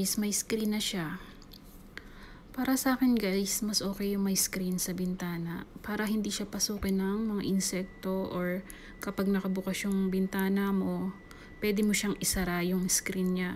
guys, may screen na siya. Para sa akin guys, mas okay yung may screen sa bintana para hindi siya pasukin ng mga insekto, or kapag nakabukas yung bintana mo, pwede mo siyang isara yung screen niya.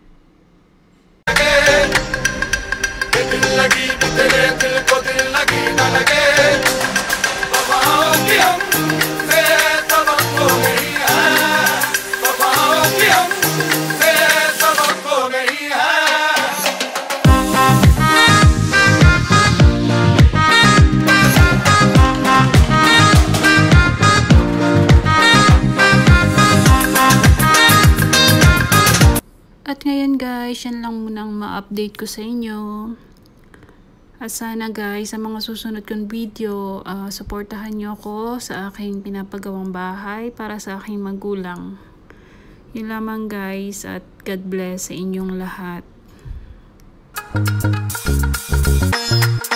At ngayon guys, yan lang muna ang ma-update ko sa inyo. At sana guys, sa mga susunod kong video, suportahan nyo ako sa aking pinapagawang bahay para sa aking magulang. Yun lamang guys, at God bless sa inyong lahat.